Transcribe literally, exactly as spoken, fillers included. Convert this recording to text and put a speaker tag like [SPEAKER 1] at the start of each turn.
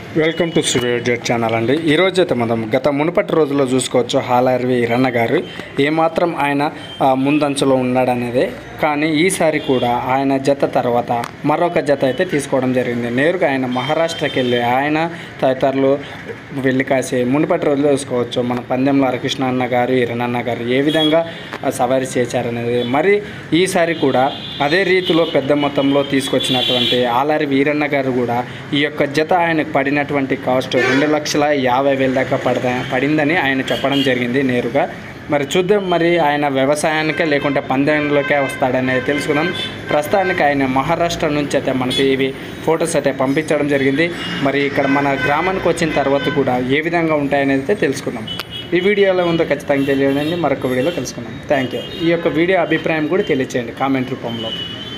[SPEAKER 1] Welcome to Z channel అండి. ఈరోజు అయితే మనం గత మునుపటి రోజుల్లో చూసుకోవచ్చు హాలార్వి ఎరన్న గారు ఏమాత్రం ఆయన ముందంచులో ఉన్నాడనేదే. కానీ ఈసారి కూడా ఆయన జత తర్వాత మరొక జత అయితే తీసుకోవడం జరిగింది. నేరుగా ఆయన మహారాష్ట్రకి వెళ్ళి ఆయన తదితరులు వెళ్ళి కాసి మునుపటి రోజుల్లో చూసుకోవచ్చు మన పందెంలో హరికృష్ణ అన్న గారు ఎరన్న గారు ఏ విధంగా సవారీ చేశారనేది. మరి ఈసారి కూడా అదే రీతిలో పెద్ద మొత్తంలో తీసుకొచ్చినటువంటి హాలార్వి ఎరన్న గారు కూడా ఈ యొక్క జత ఆయనకు పడినటువంటి కాస్ట్ రెండు లక్షల యాభై వేల దాకా పడదా పడిందని ఆయన చెప్పడం జరిగింది నేరుగా. మరి చూద్దాం, మరి ఆయన వ్యవసాయానికే లేకుంటే పందెంలోకే వస్తాడనేది తెలుసుకుందాం. ప్రస్తుతానికి ఆయన మహారాష్ట్ర నుంచి అయితే మనకి ఇవి ఫొటోస్ అయితే పంపించడం జరిగింది. మరి ఇక్కడ మన గ్రామానికి వచ్చిన తర్వాత కూడా ఏ విధంగా ఉంటాయనేది అయితే తెలుసుకుందాం. ఈ వీడియోలో ఉందో ఖచ్చితంగా తెలియజేయండి. మరొక వీడియోలో తెలుసుకుందాం. Thank you. ఈ యొక్క వీడియో అభిప్రాయం కూడా తెలియచేయండి కామెంట్ రూపంలో.